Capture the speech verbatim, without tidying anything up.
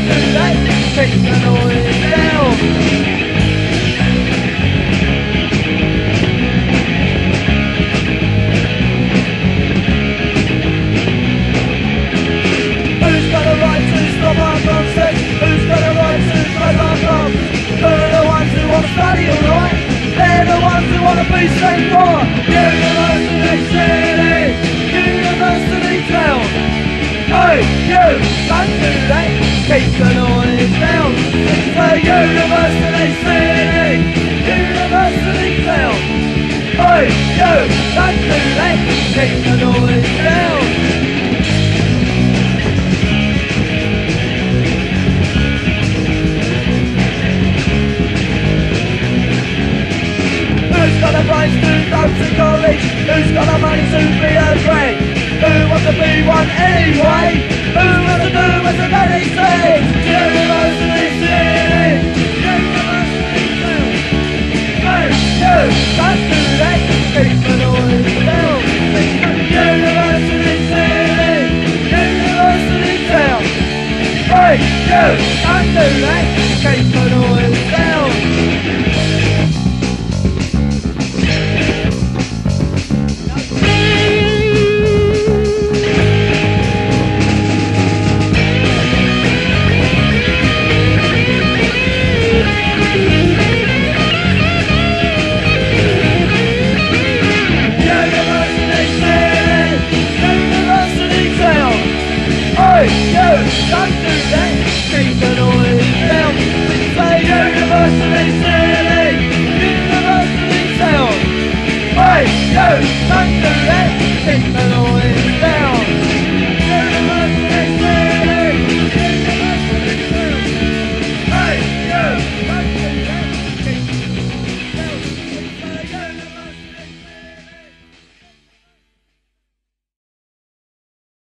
too late, keep the noise down. Who's got a right to stop our nonsense? Who's got a right to close our clubs? Who are the ones who want to study all night? They're the ones who want to be safe for University City, University Town. Hey, you, don't do that, keep the noise down. It's a University City, University Town. Hey, you, don't do that, keep the noise down. Who's got the brains to go to college? Who's got the money to be a grad? Who wants to be one anyway? Who wants to do as the daddy says? University City, University Town. Hey, you, don't do that, keep the noise down. University City, University Town. Hey, you, don't do that, keep the noise down. Hey, you,